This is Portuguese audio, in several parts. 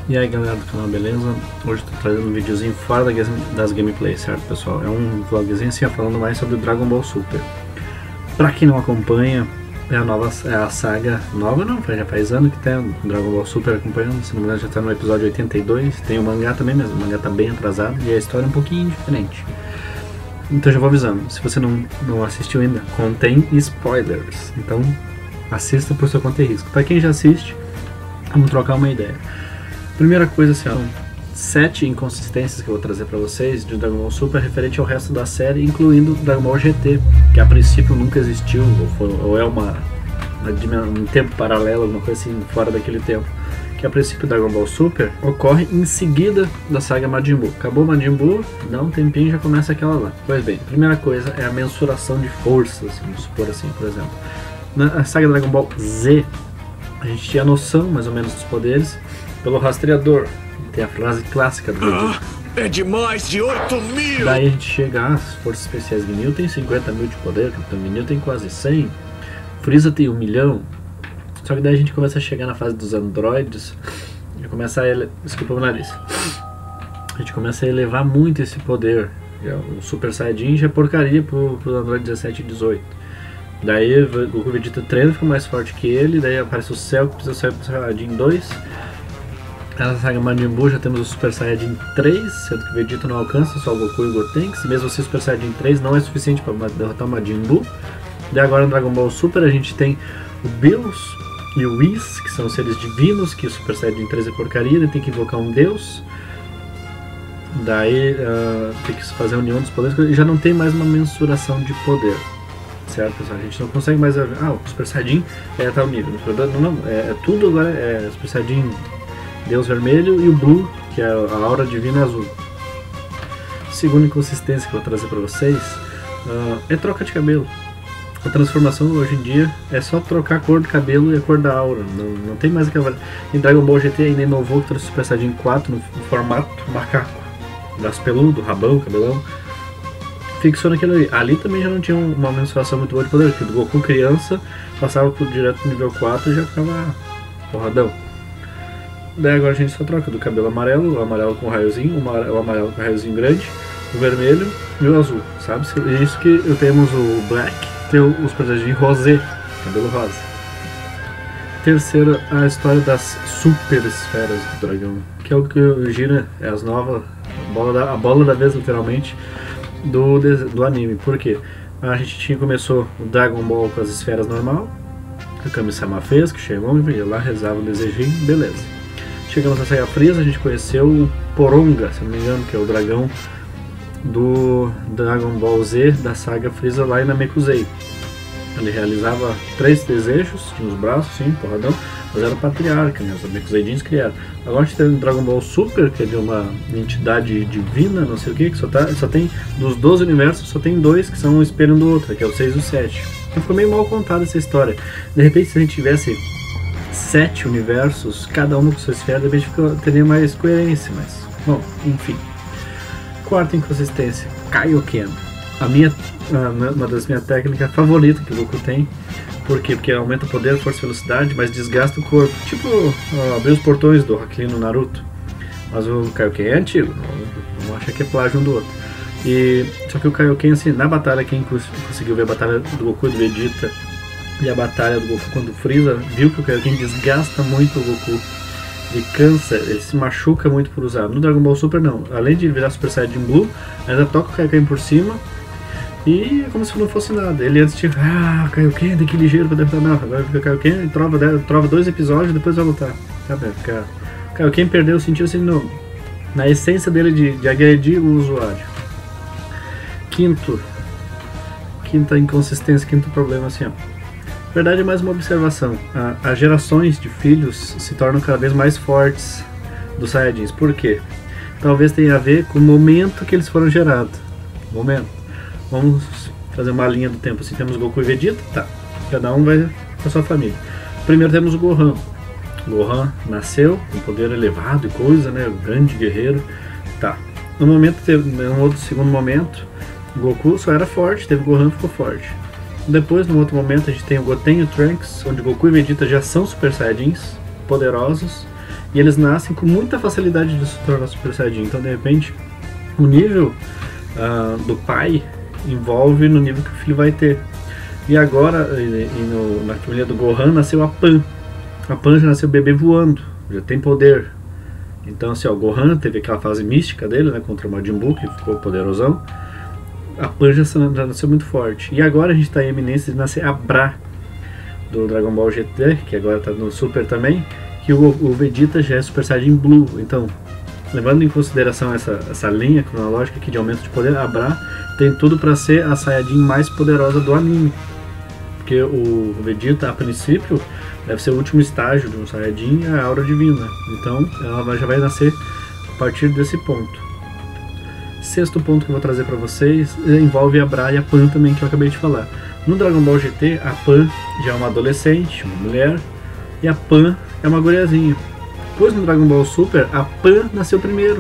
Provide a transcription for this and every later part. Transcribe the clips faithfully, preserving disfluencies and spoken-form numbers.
E aí galera do canal, beleza? Hoje eu tô trazendo um videozinho fora das gameplays, certo pessoal? É um vlogzinho assim, falando mais sobre o Dragon Ball Super. Pra quem não acompanha, é a nova é a saga nova, não, já faz ano que tem o Dragon Ball Super acompanhando, se não me engano já tá no episódio oitenta e dois, tem o mangá também mesmo, o mangá tá bem atrasado e a história é um pouquinho diferente. Então já vou avisando, se você não, não assistiu ainda, contém spoilers, então assista por sua conta e risco. Pra quem já assiste, vamos trocar uma ideia. Primeira coisa assim, ó, sete inconsistências que eu vou trazer pra vocês de Dragon Ball Super referente ao resto da série, incluindo Dragon Ball G T, que a princípio nunca existiu, ou, foi, ou é uma, uma, um tempo paralelo, alguma coisa assim, fora daquele tempo. Que a princípio Dragon Ball Super ocorre em seguida da saga Majin Buu. Acabou Majin Buu, dá um tempinho e já começa aquela lá. Pois bem, a primeira coisa é a mensuração de forças, vamos supor assim, por exemplo. Na saga Dragon Ball Z, a gente tinha noção mais ou menos dos poderes pelo rastreador. Tem a frase clássica do Vegeta. Ah, é de mais de oito mil! Daí a gente chega às forças especiais. Ginyu tem cinquenta mil de poder, Capitão Ginyu tem quase cem, Freeza tem um milhão. Só que daí a gente começa a chegar na fase dos androides e começa a ele... desculpa o nariz. A gente começa a elevar muito esse poder. O Super Saiyajin já é porcaria pro, pro Android dezessete e dezoito. Daí o Goku Vegeta treina, fica mais forte que ele. Daí aparece o Cell, que precisa sair pro Saiyajin dois. Na saga Majin Buu já temos o Super Saiyajin três, sendo que o Vegeta não alcança, só o Goku e o Goten. Se mesmo assim o Super Saiyajin três não é suficiente para derrotar o Majin Buu. Daí agora no Dragon Ball Super a gente tem o Bills e o Whis, que são seres divinos, que o Super Saiyajin três é porcaria, ele tem que invocar um deus. Daí uh, tem que fazer a união dos poderes, e já não tem mais uma mensuração de poder. Certo, pessoal? A gente não consegue mais... Ah, o Super Saiyajin é tal nível. Não, não, é, é tudo agora, é Super Saiyajin Deus Vermelho e o Blue, que é a aura divina azul. Segunda inconsistência que eu vou trazer pra vocês uh, é troca de cabelo. A transformação hoje em dia é só trocar a cor do cabelo e a cor da aura. Não, não tem mais aquela... Em Dragon Ball G T ainda inovou que trouxe o Super Saiyajin quatro no, no formato macaco. Braço peludo, rabão, cabelão. Fixou naquele ali. Ali também já não tinha uma mensuração muito boa de poder, porque do Goku criança passava por, direto pro nível quatro e já ficava porradão. Daí agora a gente só troca do cabelo amarelo, o amarelo com raiozinho, o amarelo com raiozinho grande, o vermelho e o azul, sabe? É isso que temos o Black, tem os personagens rosé, cabelo rosa. Terceira, a história das super esferas do dragão, que é o que gira, é as novas, a bola da, a bola da vez literalmente, do, do anime. Por quê? A gente tinha, começou o Dragon Ball com as esferas normal, que o Kami-sama fez, que chegou, ia lá, rezava o desejinho, beleza. Chegamos na saga Freeza, a gente conheceu o Poronga, se não me engano, que é o dragão do Dragon Ball Z da saga Freeza lá em Namekusei. Ele realizava três desejos, tinha os braços, sim, porradão, mas era patriarca, né? Os Namekuseidins criaram. Agora a gente tem o Dragon Ball Super, que é de uma entidade divina, não sei o que, que só, tá, só tem, dos doze universos, só tem dois que são um espelho um do outro, que é o seis e o sete. Então foi meio mal contada essa história. De repente, se a gente tivesse sete universos, cada um com sua esfera, de repente teria mais coerência, mas... Bom, enfim. Quarta inconsistência, Kaioken. A minha, uma das minhas técnicas favoritas que o Goku tem. Por quê? Porque aumenta o poder, força e velocidade, mas desgasta o corpo. Tipo, uh, abrir os portões do Hakuin no Naruto. Mas o Kaioken é antigo, não, não acha que é plágio um do outro. E, só que o Kaioken, assim, na batalha, quem conseguiu ver a batalha do Goku e do Vegeta e a batalha do Goku quando o Freeza viu que o Kaioken desgasta muito o Goku, ele cansa, ele se machuca muito por usar. No Dragon Ball Super não, além de virar Super Saiyajin Blue, ainda toca o Kaioken por cima e é como se não fosse nada. Ele antes tinha, ah, Kaioken, tem que ir ligeiro pra derrotar, não, agora fica Kaioken e trova, trova dois episódios e depois vai lutar, sabe? Fica... Kaioken perdeu o sentido assim, no, na essência dele de, de agredir o usuário. Quinto, quinta inconsistência, quinto problema assim, ó. Na verdade é mais uma observação, a, as gerações de filhos se tornam cada vez mais fortes dos Saiyajins. Por quê? Talvez tenha a ver com o momento que eles foram gerados. Momento. Vamos fazer uma linha do tempo assim, temos Goku e Vegeta, tá, cada um vai com a sua família. Primeiro temos o Gohan. O Gohan nasceu com poder elevado e coisa, né, o grande guerreiro, tá. No momento, teve, no outro segundo momento, o Goku só era forte, teve o Gohan, ficou forte. Depois, no outro momento, a gente tem o Goten e o Trunks, onde Goku e Vegeta já são Super Saiyajins poderosos. e eles nascem com muita facilidade de se tornar Super Saiyajin. Então, de repente, o nível uh, do pai envolve no nível que o filho vai ter. E agora, e, e no, na família do Gohan, nasceu a Pan. A Pan já nasceu bebê voando, já tem poder. Então, assim, ó, o Gohan teve aquela fase mística dele, né, contra o Majin Buu, que ficou poderosão. A Pan já, já nasceu muito forte. E agora a gente está em eminência de nascer a Bra, do Dragon Ball G T, que agora está no Super também, que o, o Vegeta já é Super Saiyajin Blue. Então, levando em consideração essa, essa linha cronológica aqui de aumento de poder, a Bra tem tudo para ser a Saiyajin mais poderosa do anime. Porque o Vegeta, a princípio, deve ser o último estágio de um Saiyajin, a Aura Divina. Então, ela já vai nascer a partir desse ponto. Sexto ponto que eu vou trazer para vocês envolve a Bra e a Pan também, que eu acabei de falar. No Dragon Ball G T, a Pan já é uma adolescente, uma mulher, e a Pan é uma guriazinha. Pois no Dragon Ball Super, a Pan nasceu primeiro.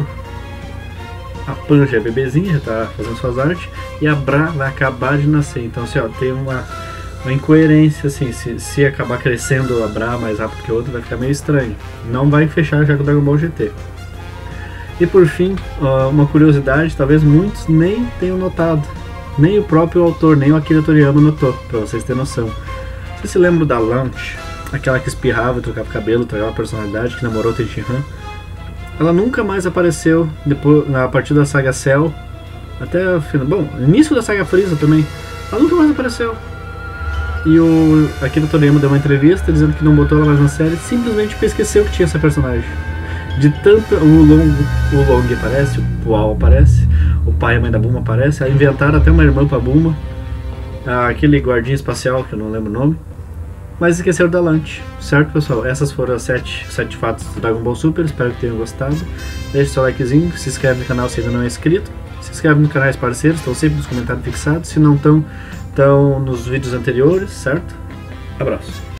A Pan já é bebezinha, já está fazendo suas artes, e a Bra vai acabar de nascer. Então, assim, ó, tem uma... uma incoerência, assim, se, se acabar crescendo a Bra mais rápido que a outra, vai ficar meio estranho. Não vai fechar já com o Dragon Ball G T. E por fim, uma curiosidade, talvez muitos nem tenham notado. Nem o próprio autor, nem o Akira Toriyama notou, pra vocês terem noção. Vocês se lembram da Launch? Aquela que espirrava, trocava cabelo, trocava personalidade, que namorou o Tenshinhan? Ela nunca mais apareceu depois, a partir da saga Cell, até o final. Bom, início da saga Freeza também. Ela nunca mais apareceu. E o Akira Toriyama deu uma entrevista dizendo que não botou ela mais na série, simplesmente porque esqueceu que tinha essa personagem. De tanto o Long, o Long aparece, o Pual aparece, o pai e a mãe da Bulma aparece, aí inventaram até uma irmã pra Bulma, aquele guardinha espacial que eu não lembro o nome, mas esqueceram da Lunch, certo, pessoal? Essas foram as sete, sete fatos do Dragon Ball Super, espero que tenham gostado. Deixe seu likezinho, se inscreve no canal se ainda não é inscrito, se inscreve no canais parceiros, estão sempre nos comentários fixados, se não estão, estão nos vídeos anteriores, certo? Abraço!